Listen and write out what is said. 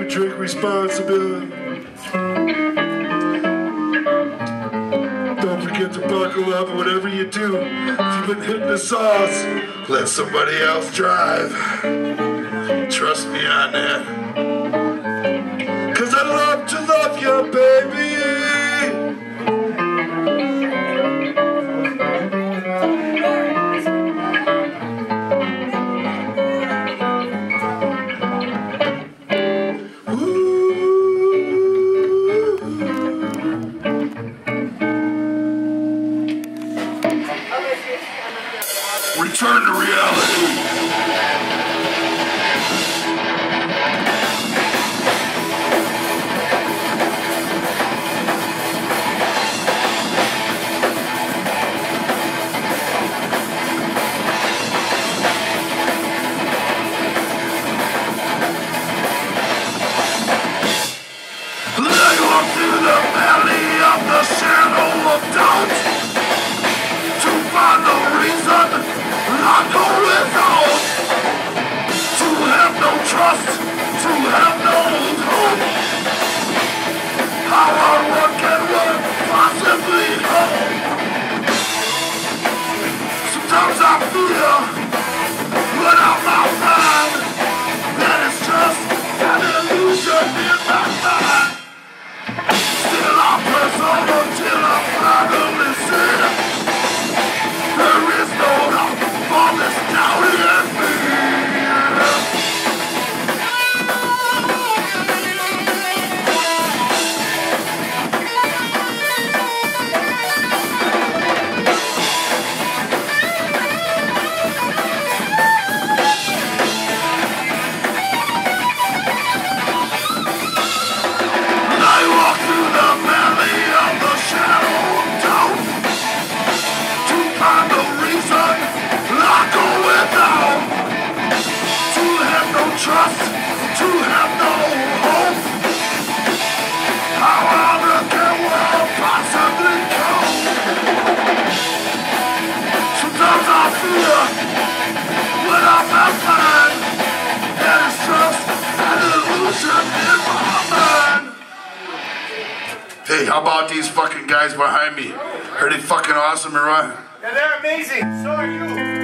and drink responsibly. Don't forget to buckle up whatever you do. If you've been hitting the sauce, let somebody else drive. Trust me on that. 'Cause I love to love you, baby. Return to reality. I walk through the valley of the shadow of doubt to find the reason I go without, to have no trust, to have no hope. How hard one can work, possibly hope. Sometimes I fear, without my mind, that it's just an illusion in my mind. Still I press on until I finally see there is no hope for this doubt in me. I walk through the valley of the shadow of doubt to find the reason I go without, to have no trust, to have no hope. How harder can one possibly cope? Sometimes I fear when I'm not fine, that it's just an illusion in my mind. Hey, how about these fucking guys behind me? Are they fucking awesome or what? Yeah, they're amazing. So are you.